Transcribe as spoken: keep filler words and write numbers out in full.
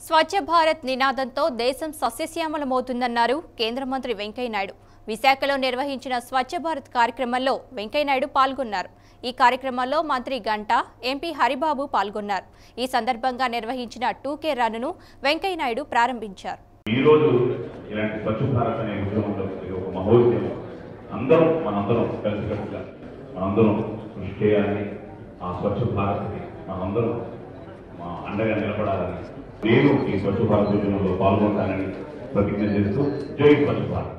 స్వచ్ఛ భారత్ నినాదంతో దేశం సస్యశ్యామలమవుతుందన్నారు కేంద్ర మంత్రి వెంకయ్యనాయుడు. విశాఖలో నిర్వహించిన స్వచ్ఛ భారత్ కార్యక్రమంలో వెంకయ్యనాయుడు పాల్గొన్నారు. ఈ కార్యక్రమంలో మంత్రి గంట, ఎంపీ హరిబాబు పాల్గొన్నారు. ఈ సందర్భంగా నిర్వహించిన టూకే రన్ను వెంకయ్యనాయుడు ప్రారంభించారు. ఈ రోజు ఇలాంటి స్వచ్ఛ భారత్ అనే ఉద్యమంలో ఇది ఒక మహోద్యమం. అందరం మనందరం కలిసికట్టుగా మనందరం కృషి చేయాలని, ఆ స్వచ్ఛ భారత్ని మనందరం మా అండగా నిలబడాలని, నేను ఈ స్వచ్ఛ భారత్ ఉద్యమంలో పాల్గొంటానని ప్రతిజ్ఞ చేస్తూ జై స్వచ్ఛ భారత్.